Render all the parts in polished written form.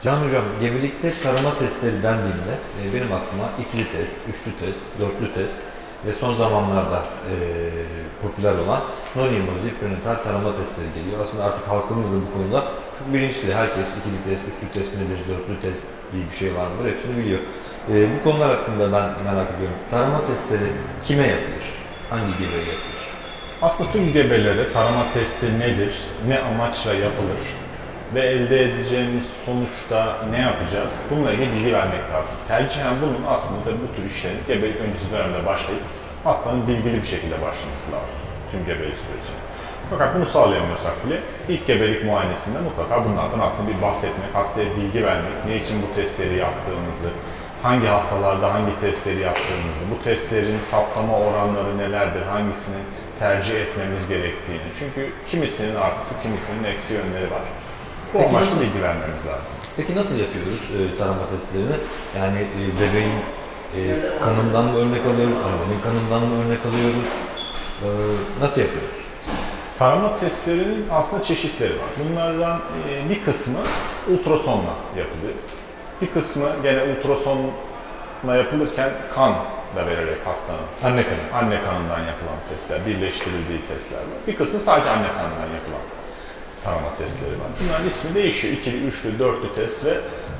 Can Hocam, gebelikte tarama testleri dendiğinde benim aklıma ikili test, üçlü test, dörtlü test ve son zamanlarda popüler olan non-invasive prenatal tarama testleri geliyor. Aslında artık halkımız da bu konuda çok bilinçli. Herkes ikili test, üçlü test nedir, dörtlü test diye bir şey var mıdır hepsini biliyor. Bu konular hakkında ben merak ediyorum. Tarama testleri kime yapılır? Hangi gebeye yapılır? Aslında tüm gebelere tarama testi nedir, ne amaçla yapılır ve elde edeceğimiz sonuçta ne yapacağız? Bununla ilgili bilgi vermek lazım. Tercihen bunun aslında bu tür işlerin gebelik öncesi dönemde başlayıp hastanın bilgili bir şekilde başlaması lazım tüm gebelik sürecine. Fakat bunu sağlayamıyorsak bile ilk gebelik muayenesinde mutlaka bunlardan aslında bir bahsetmek, hastaya bilgi vermek, ne için bu testleri yaptığımızı, hangi haftalarda hangi testleri yaptığımızı, bu testlerin saptama oranları nelerdir, hangisini tercih etmemiz gerektiğini. Çünkü kimisinin artısı, kimisinin eksi yönleri var. Bu amaçla bilgi vermemiz lazım. Peki nasıl yapıyoruz tarama testlerini? Yani bebeğin kanından mı örnek alıyoruz, annenin kanından mı örnek alıyoruz? Nasıl yapıyoruz? Tarama testlerinin aslında çeşitleri var. Bunlardan bir kısmı ultrasonla yapılıyor. Bir kısmı gene ultrasonla yapılırken kan da vererek hastanın anne kanından yapılan testler, birleştirildiği testler var. Bir kısmı sadece anne kanından yapılan tarama testleri var. Bunların ismi değişiyor. İkili, üçlü, dörtlü test ve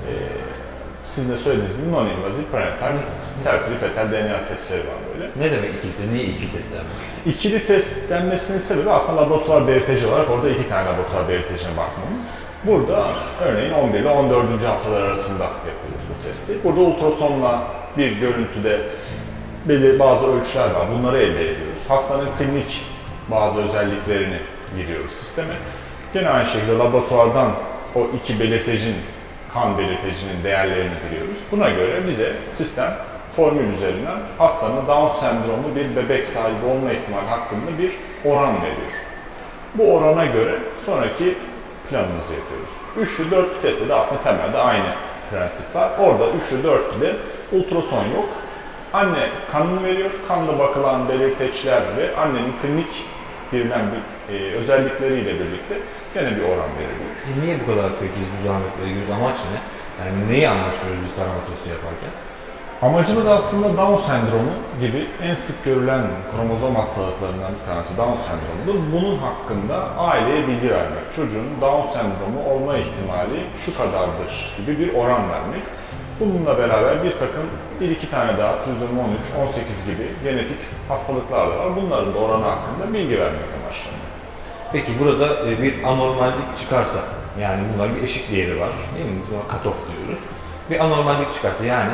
sizin de söylediğiniz gibi non-invasive prenatal self-free fetal DNA testleri var böyle. Ne demek ikili test? Niye ikili test denmiş? İkili test denmesinin sebebi aslında laboratuvar belirteci olarak orada iki tane laboratuvar belirtecine bakmamız. Burada örneğin 11 ile 14. haftalar arasında yapıyoruz bu testi. Burada ultrasonla bir görüntüde bazı ölçüler var. Bunları elde ediyoruz. Hastanın klinik bazı özelliklerini giriyoruz sisteme. Gene aynı şekilde laboratuvardan o iki belirtecinin, kan belirtecinin değerlerini giriyoruz. Buna göre bize sistem formül üzerinden hastanın Down sendromlu bir bebek sahibi olma ihtimali hakkında bir oran veriyor. Bu orana göre sonraki planımızı yapıyoruz. Üçlü, dörtlü testte de aslında temelde aynı prensip var. Orada üçlü, dörtlüde ultrason yok. Anne kanını veriyor, kanla bakılan belirteçler ve annenin klinik girilen özellikleriyle birlikte gene bir oran veriliyor. Niye bu kadar peki bu zahmet veriyoruz? Amaç ne? Yani neyi anlatıyoruz biz tarama testi yaparken? Amacımız aslında Down sendromu gibi en sık görülen kromozom hastalıklarından bir tanesi Down sendromudur. Bunun hakkında aileye bilgi vermek. Çocuğun Down sendromu olma ihtimali şu kadardır gibi bir oran vermek. Bununla beraber bir takım bir iki tane daha trizom 13, 18 gibi genetik hastalıklar da var. Bunların da oranı hakkında bilgi vermek amaçlanıyor. Peki burada bir anormallik çıkarsa, yani bunlar bir eşik değeri var, değil mi? Biz buna cut-off diyoruz. Bir anormallik çıkarsa, yani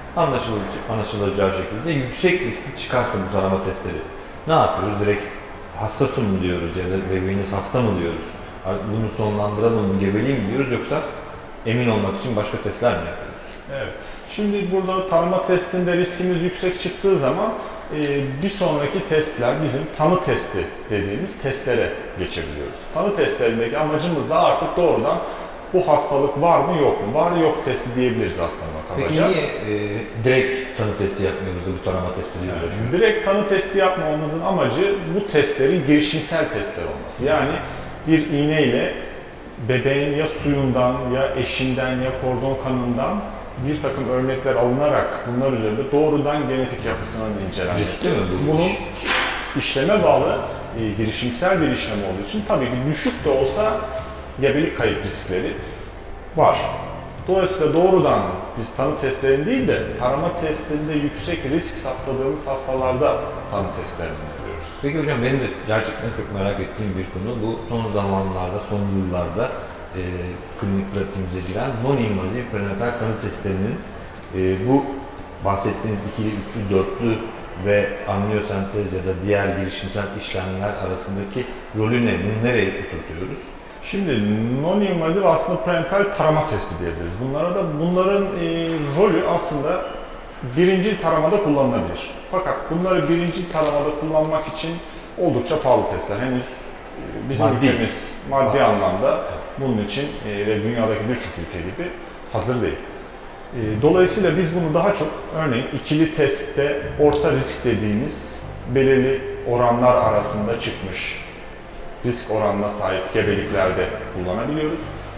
anlaşılacağı şekilde yüksek riskli çıkarsa bu tarama testleri, ne yapıyoruz? Direkt hastası mı diyoruz ya da bebeğiniz hasta mı diyoruz? Bunu sonlandıralım, bu gebeliği mi diyoruz, yoksa emin olmak için başka testler mi yapıyoruz? Evet. Şimdi burada tarama testinde riskimiz yüksek çıktığı zaman bir sonraki testler bizim tanı testi dediğimiz testlere geçebiliyoruz. Tanı testlerindeki amacımız da artık doğrudan bu hastalık var mı yok mu? Var yok testi diyebiliriz aslında kabaca. Peki niye direkt tanı testi yapmıyoruz da bu tarama testleri uğraşıyoruz? Direkt tanı testi yapmamamızın amacı bu testlerin girişimsel testler olması. Yani bir iğneyle bebeğin ya suyundan ya eşinden ya kordon kanından bir takım örnekler alınarak bunlar üzerinde doğrudan genetik yapısının incelenmesi. Bunun işleme bağlı girişimsel bir işlem olduğu için tabii ki düşük de olsa gebelik kayıp riskleri var. Dolayısıyla doğrudan biz tanı testlerini değil de tarama testinde yüksek risk saptadığımız hastalarda tanı testlerini yapıyoruz. Peki hocam, benim de gerçekten çok merak ettiğim bir konu bu. Son zamanlarda, son yıllarda klinik pratiğimize giren non-invasive prenatal tanı testlerinin bu bahsettiğiniz ikili, üçlü, dörtlü ve amniyosentez ya da diğer girişimsel işlemler arasındaki rolü ne? Bunu nereye oturtuyoruz? Şimdi non-invasive aslında prenatal tarama testi diyebiliriz. Bunların rolü aslında birinci taramada kullanılabilir. Fakat bunları birinci taramada kullanmak için oldukça pahalı testler. Henüz bizim ülkemiz maddi anlamda bunun için ve dünyadaki birçok ülke gibi hazır değil. Dolayısıyla biz bunu daha çok örneğin ikili testte orta risk dediğimiz belirli oranlar arasında çıkmış risk oranına sahip gebeliklerde kullanabiliyoruz.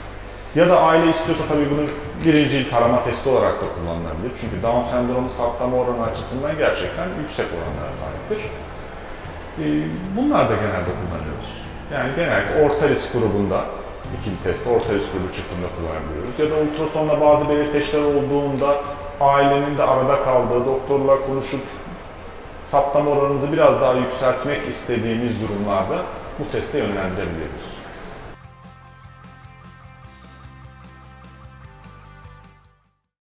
Ya da aile istiyorsa tabii bunu birincil tarama testi olarak da kullanılabilir. Çünkü Down sendromu saptama oranı açısından gerçekten yüksek oranlara sahiptir. Bunlar da genelde kullanıyoruz. Yani genellikle orta risk grubunda, ikili test, orta risk grubu çıktığında kullanabiliyoruz. Ya da ultrasonla bazı belirteçler olduğunda ailenin de arada kaldığı, doktorla konuşup saptama oranımızı biraz daha yükseltmek istediğimiz durumlarda bu teste yönlendirebiliyoruz.